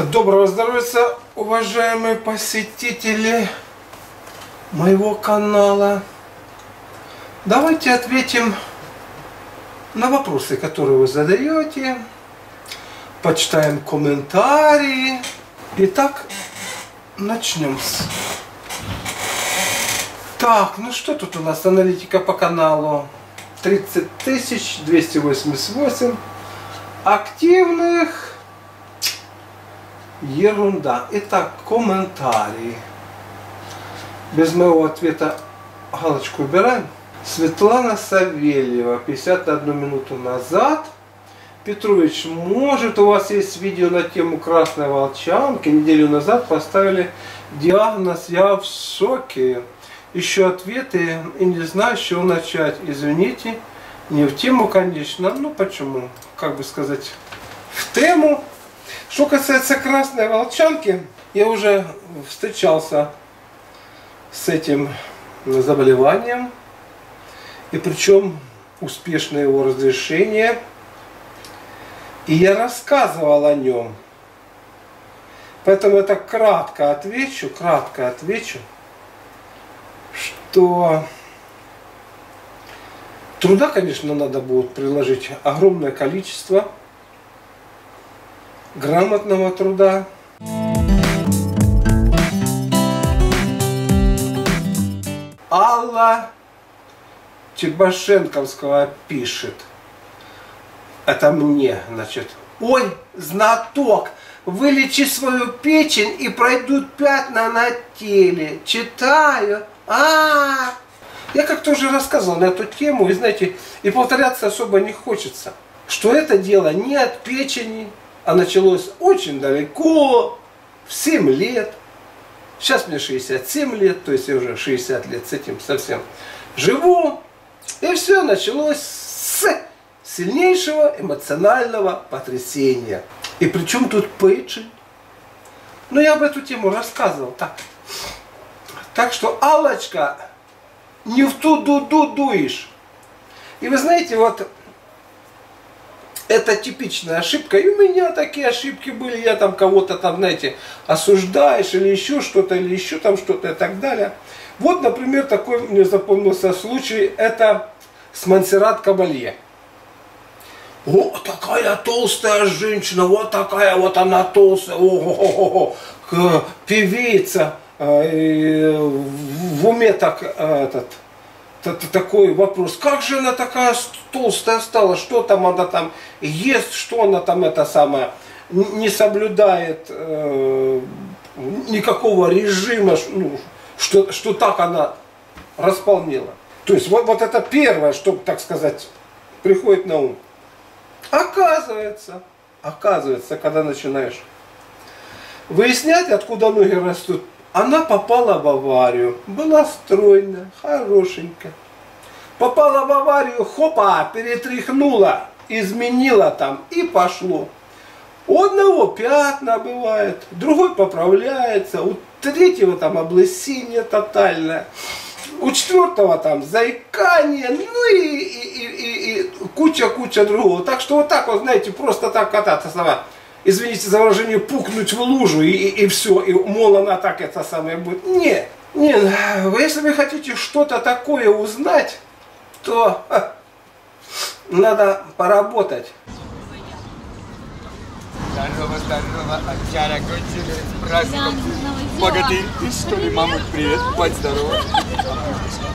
Доброго здоровья, уважаемые посетители моего канала. Давайте ответим на вопросы, которые вы задаете. Почитаем комментарии. Итак, начнем. Так, ну что тут у нас? Аналитика по каналу. 30 288 активных. Ерунда. Итак, комментарии. Без моего ответа галочку убираем. Светлана Савельева, 51 минуту назад. Петрович, может, у вас есть видео на тему красной волчанки? Неделю назад поставили диагноз «Я в шоке». Ищу ответы и не знаю, с чего начать. Извините, не в тему, конечно. Ну, почему? Как бы сказать, в тему. Что касается красной волчанки, я уже встречался с этим заболеванием. И причем успешное его разрешение. И я рассказывал о нем. Поэтому я так кратко отвечу, что труда, конечно, надо будет приложить огромное количество, грамотного труда. Алла Чебашенковского пишет. Это мне, значит. Ой, знаток, вылечи свою печень и пройдут пятна на теле. Читаю. Я как-то уже рассказывал на эту тему, и знаете, и повторяться особо не хочется. Что это дело не от печени, а началось очень далеко, в 7 лет. Сейчас мне 67 лет, то есть я уже 60 лет с этим совсем живу. И все началось с сильнейшего эмоционального потрясения. И причем тут печень? Ну, я об эту тему рассказывал. Так что, Аллочка, не в ту дуду дуешь. И вы знаете, вот это типичная ошибка. И у меня такие ошибки были. Я там кого-то там, знаете, осуждаешь или еще что-то, или еще там что-то и так далее. Вот, например, такой мне запомнился случай. Это с Монсеррат Кабалье. О, такая толстая женщина, вот такая вот она толстая, певица. В уме такой вопрос, как же она такая толстая стала, что там она там ест, что она там это самое, не соблюдает никакого режима, ну, что так она располнела. То есть вот это первое, что, так сказать, приходит на ум. Оказывается, когда начинаешь выяснять, откуда ноги растут, она попала в аварию, была стройная, хорошенькая. Попала в аварию, хопа, перетряхнула, изменила там и пошло. У одного пятна бывает, другой поправляется, у третьего там облысение тотальное, у четвертого там заикание, ну и куча другого. Так что вот так вот, знаете, просто так кататься сама. Извините за выражение, пукнуть в лужу и все, и мол, она так это самое будет. Нет, если вы хотите что-то такое узнать, то надо поработать. Здорово, Овчара, кончили с праздником. Богатырь, ты что ли, мамуль, привет, будь здорова.